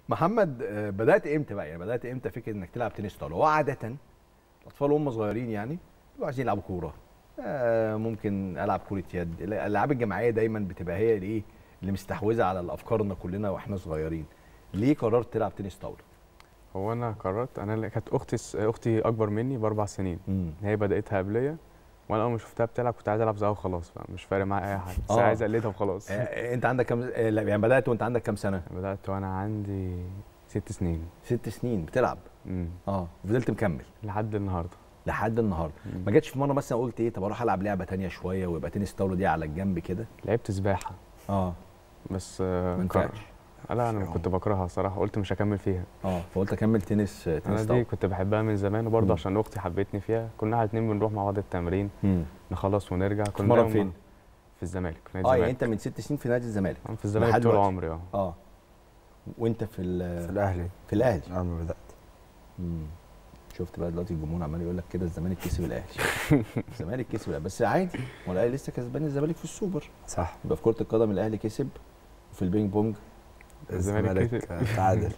محمد، بدات امتى بقى؟ يعني بدات امتى فكره انك تلعب تنس طاوله؟ هو عاده الاطفال وهم صغيرين يعني بيبقوا عايزين يلعبوا كوره، ممكن العب كره يد. الالعاب الجماعيه دايما بتبقى هي الايه اللي مستحوذه على افكارنا كلنا واحنا صغيرين. ليه قررت تلعب تنس طاوله؟ هو انا قررت، انا اللي كانت اختي اكبر مني ب4 سنين. هي بداتها قبليه، وانا اول ما شفتها بتلعب كنت عايز العب زيها وخلاص، مش فارق معايا اي حاجه، بس عايز اقلدها وخلاص. انت عندك كام؟ يعني بدات وانت عندك كام سنه؟ بدات وانا عندي 6 سنين. 6 سنين بتلعب؟ فضلت مكمل لحد النهارده. لحد النهارده. ما جاتش في مره مثلا قلت ايه، طب اروح العب لعبه ثانيه شويه ويبقى تنس طاوله دي على الجنب كده؟ لعبت سباحه ما بس ينفعش. لا، انا كنت بكرهها صراحه، قلت مش هكمل فيها. فقلت اكمل تنس انا طاوله. دي كنت بحبها من زمان، وبرضه عشان اختي حبتني فيها. كنا احنا الاثنين بنروح مع بعض التمرين، نخلص ونرجع. كنا مرة فين؟ في الزمالك، في نادي الزمالك. يعني انت من 6 سنين في نادي الزمالك؟ في الزمالك طول عمري. وانت في الاهلي. في الاهلي؟ ما بدات. شفت بقى دلوقتي الجمهور عمال يقول لك كده الزمالك كسب الاهلي. الزمالك كسب الاهلي، بس عادي، هو الاهلي لسه كسبان الزمالك في السوبر. صح. يبقى في كره القدم الاهلي كسب، وفي البينج بونج الزمالك تعادل.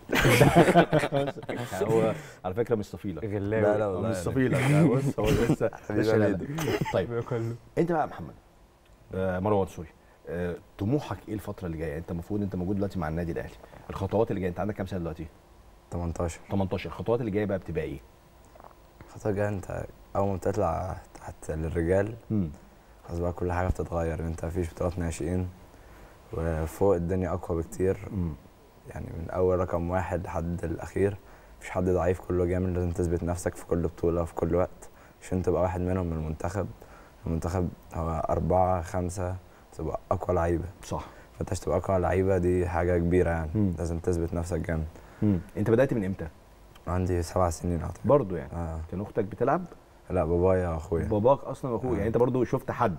هو على فكره مش صفيله، غلاوي. لا والله مش صفيله. بص هو لسه طيب انت بقى يا محمد، مروان سوري، طموحك ايه الفتره اللي جايه؟ انت المفروض انت موجود دلوقتي مع النادي الاهلي، الخطوات اللي جايه، انت عندك كام سنه دلوقتي؟ 18. الخطوات اللي جايه بقى بتبقى ايه؟ الخطوه الجايه انت اول ما بتطلع تحت للرجال خلاص بقى كل حاجه بتتغير. انت مفيش بطولات ناشئين، وفوق الدنيا اقوى بكتير. يعني من اول رقم 1 لحد الاخير مفيش حد ضعيف، كله جامد. لازم تثبت نفسك في كل بطوله وفي كل وقت عشان تبقى واحد منهم من المنتخب. المنتخب هو 4 5 تبقى اقوى لعيبه. صح. فانت عشان تبقى اقوى لعيبه دي حاجه كبيره يعني. لازم تثبت نفسك جامد. انت بدات من امتى؟ عندي 7 سنين اعتقد. برضه يعني؟ كان اختك بتلعب؟ لا، بابايا واخويا. باباك اصلا واخويا. يعني انت برضه شفت حد؟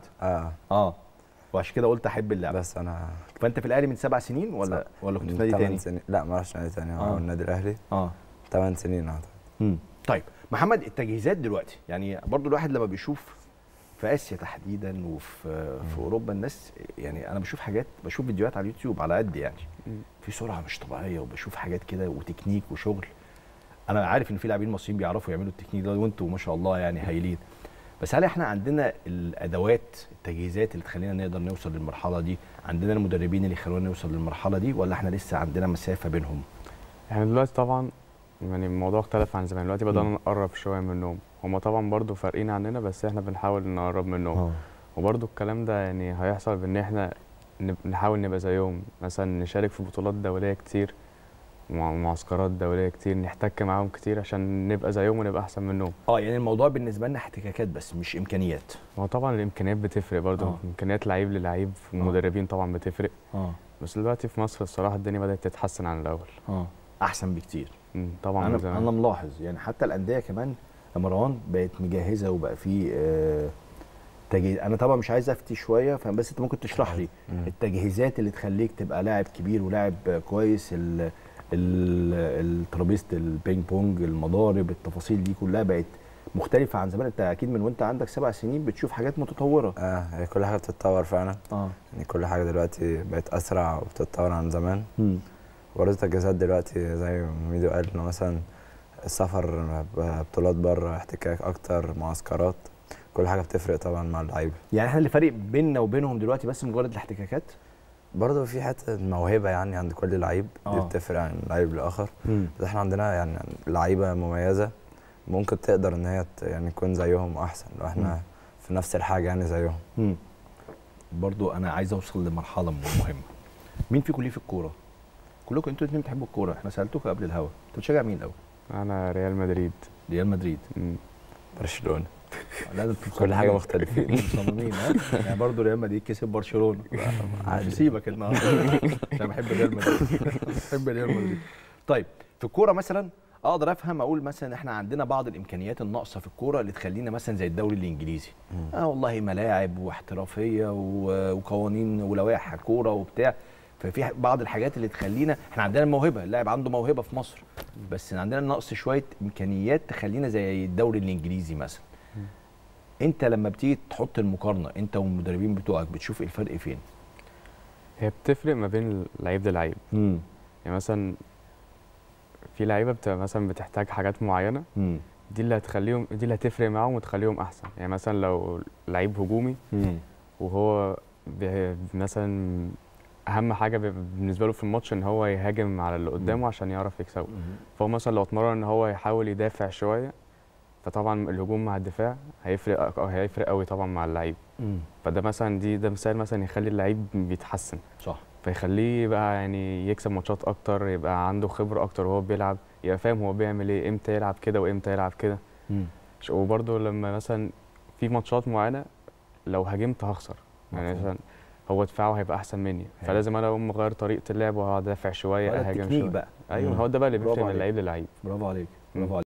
وعشان كده قلت احب اللعبه. بس انا فانت في الاهلي من 7 سنين ولا كنت في نادي تاني؟ 8 سنين. لا، ما رحتش نادي تاني. هو النادي الاهلي. 8 سنين اعتقد. طيب محمد، التجهيزات دلوقتي يعني برضو الواحد لما بيشوف في اسيا تحديدا وفي اوروبا الناس، يعني انا بشوف حاجات، بشوف فيديوهات على اليوتيوب على قد يعني في سرعه مش طبيعيه، وبشوف حاجات كده وتكنيك وشغل. انا عارف ان في لاعبين مصريين بيعرفوا يعملوا التكنيك ده وانتوا ما شاء الله يعني هايلين، بس هل احنا عندنا الادوات التجهيزات اللي تخلينا نقدر نوصل للمرحله دي؟ عندنا المدربين اللي يخلونا نوصل للمرحله دي، ولا احنا لسه عندنا مسافه بينهم؟ يعني دلوقتي طبعا يعني الموضوع اختلف عن زمان. دلوقتي بدأنا نقرب شويه منهم. هم طبعا برضو فارقين عننا، بس احنا بنحاول نقرب منهم. وبرضو الكلام ده يعني هيحصل بان احنا نحاول نبقى زيهم، مثلا نشارك في بطولات دوليه كتير ومعسكرات دوليه كتير، نحتك معاهم كتير عشان نبقى زيهم ونبقى احسن منهم. يعني الموضوع بالنسبه لنا احتكاكات بس مش امكانيات. هو طبعا الامكانيات بتفرق برضو. امكانيات لعيب للعيب والمدربين طبعا بتفرق. بس دلوقتي في مصر الصراحه الدنيا بدات تتحسن عن الاول. احسن بكتير. طبعا. انا ملاحظ يعني حتى الانديه كمان يا مروان بقت مجهزه، وبقى في تجهيز. انا طبعا مش عايز افتي شويه، بس انت ممكن تشرح لي التجهيزات اللي تخليك تبقى لاعب كبير ولاعب كويس. الترابيزه البينج بونج، المضارب، التفاصيل دي كلها بقت مختلفه عن زمان. انت اكيد من وانت عندك 7 سنين بتشوف حاجات متطوره. هي كل حاجه بتتطور فعلا. يعني كل حاجه دلوقتي بقت اسرع وبتتطور عن زمان. برضه التجهيزات دلوقتي زي ما ميدو قال، انه مثلا السفر، بطولات بره، احتكاك اكتر، معسكرات، كل حاجه بتفرق طبعا مع اللعيبه. يعني احنا اللي فارق بيننا وبينهم دلوقتي بس مجرد الاحتكاكات؟ برضه في حته موهبه يعني عند كل لعيب، دي بتفرق عن لعيب لاخر. بس احنا عندنا يعني لعيبه مميزه ممكن تقدر ان هي يعني تكون زيهم احسن لو احنا في نفس الحاجه يعني زيهم. برضه انا عايز اوصل لمرحله مهمه. مين فيكم ليه في الكوره؟ كلكم انتوا الاثنين بتحبوا الكوره، احنا سالتوكم قبل الهوا، انت بتشجع مين الاول؟ انا ريال مدريد. ريال مدريد. برشلونه. لا كل حاجه مختلفين. مصممين يعني برضه ريال مدريد كسب برشلونه. مش هسيبك النهارده عشان بحب ريال مدريد. بحب ريال مدريد. طيب في الكوره مثلا اقدر افهم، اقول مثلا احنا عندنا بعض الامكانيات الناقصه في الكوره اللي تخلينا مثلا زي الدوري الانجليزي. والله ملاعب واحترافيه وقوانين ولوائح كوره وبتاع. ففي بعض الحاجات اللي تخلينا، احنا عندنا الموهبه، اللاعب عنده موهبه في مصر، بس عندنا نقص شويه امكانيات تخلينا زي الدوري الانجليزي مثلا. انت لما بتيجي تحط المقارنه انت والمدربين بتوعك بتشوف الفرق فين؟ هي بتفرق ما بين لعيب للعيب. يعني مثلا في لعيبه بتبقى مثلا بتحتاج حاجات معينه، دي اللي هتفرق معاهم وتخليهم احسن. يعني مثلا لو لعيب هجومي وهو مثلا اهم حاجه بالنسبه له في الماتش ان هو يهاجم على اللي قدامه عشان يعرف يكسبه، فهو مثلا لو اتمرن ان هو يحاول يدافع شويه، فطبعا الهجوم مع الدفاع هيفرق قوي طبعا مع اللعيب. فده مثلا ده مثال مثلا يخلي اللعيب بيتحسن، صح، فيخليه بقى يعني يكسب ماتشات اكتر، يبقى عنده خبره اكتر وهو بيلعب، يبقى فاهم هو بيعمل ايه، امتى يلعب كده وامتى يلعب كده. وبرده لما مثلا في ماتشات معينه لو هاجمت هخسر، يعني مثلا هو دفاعه هيبقى احسن مني، فلازم انا اقوم اغير طريقه اللعب وهقعد ادافع شويه، اهاجم شويه بقى. ايوه، هو ده بقى اللي بيفرق من عليك. لعيب للعيب. برافو عليك، برافو عليك.